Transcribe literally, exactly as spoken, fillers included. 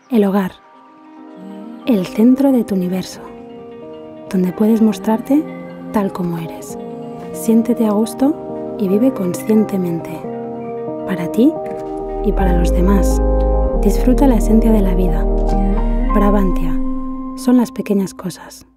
El hogar, el centro de tu universo, donde puedes mostrarte tal como eres. Siéntete a gusto y vive conscientemente, para ti y para los demás. Disfruta la esencia de la vida. Brabantia, son las pequeñas cosas.